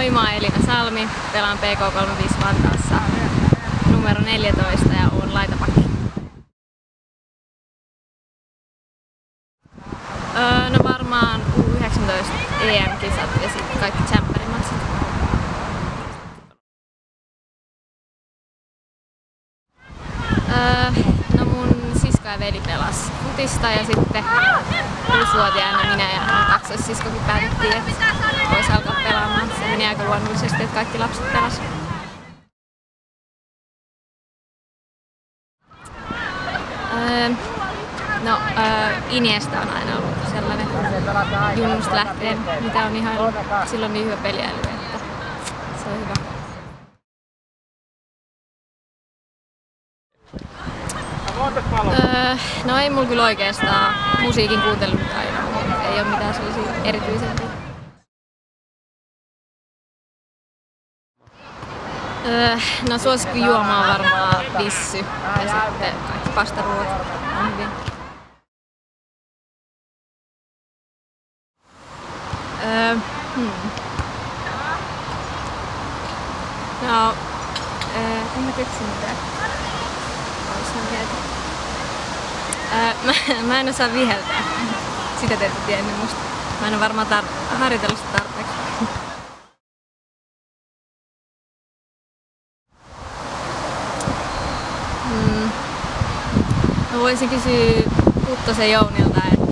Moi, mä oon Elina Salmi, pelaan PK35 Vantaassa numero 14 ja oon laitapakki. No varmaan U19 EM-kisat ja sitten kaikki tsemppärimatsit. No mun sisko ja veli pelas futista ja sitten 6-vuotiaana minä ja mun kaksoissiskokin päätettiin, että voisi alkaa pelaamaan. Se meni aika luonnollisesti, että kaikki lapset pelas. Iniesta on aina ollut sellainen junnusta lähtien, mitä on ihan silloin niin hyvä peliäly, että se on hyvä. No ei mulla kyllä oikeastaan musiikin kuuntelu aina ei ole mitään sellaisia erityisempia. No suosikkijuoma on varmaan vissy ja sitten kaikki pastaruot on hyvin. No, en mä keksi mitään. Mä en osaa viheltää. Sitä te ette tiennyt musta. Mä en ole varmaan harjoitellut sitä tarpeeksi. Mä voisin kysyä Puttosen Jounilta,